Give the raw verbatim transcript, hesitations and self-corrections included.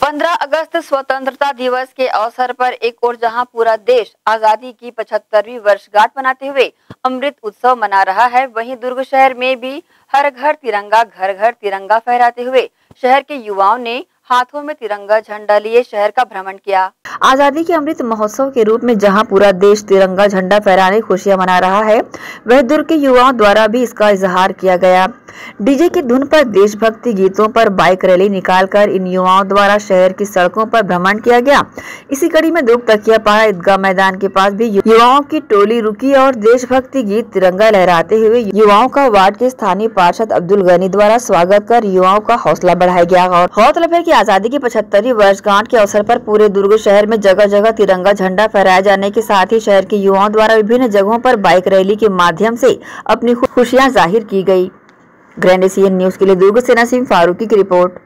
पंद्रह अगस्त स्वतंत्रता दिवस के अवसर पर एक और जहां पूरा देश आजादी की पचहत्तरवीं वर्षगांठ मनाते हुए अमृत उत्सव मना रहा है, वहीं दुर्ग शहर में भी हर घर तिरंगा घर घर तिरंगा फहराते हुए शहर के युवाओं ने हाथों में तिरंगा झंडा लिए शहर का भ्रमण किया। आजादी के अमृत महोत्सव के रूप में जहां पूरा देश तिरंगा झंडा फहराने खुशियां मना रहा है, वह दुर्ग के युवाओं द्वारा भी इसका इजहार किया गया। डीजे की धुन पर देशभक्ति गीतों पर बाइक रैली निकालकर इन युवाओं द्वारा शहर की सड़कों पर भ्रमण किया गया। इसी कड़ी में दुर्ग तकिया पहाड़ ईदगाह मैदान के पास भी युवाओं की टोली रुकी और देशभक्ति गीत तिरंगा लहराते हुए युवाओं का वार्ड के स्थानीय पार्षद अब्दुल गनी द्वारा स्वागत कर युवाओं का हौसला बढ़ाया गया। और गौरतलब है कि आजादी की पचहत्तरवीं वर्षगांठ के अवसर पर पूरे दुर्ग शहर में जगह जगह तिरंगा झंडा फहराए जाने के साथ ही शहर के युवाओं द्वारा विभिन्न जगहों पर बाइक रैली के माध्यम से अपनी खुशियां जाहिर की गई। ग्रैंड एशियन न्यूज के लिए दुर्ग से नसीम फारूकी की रिपोर्ट।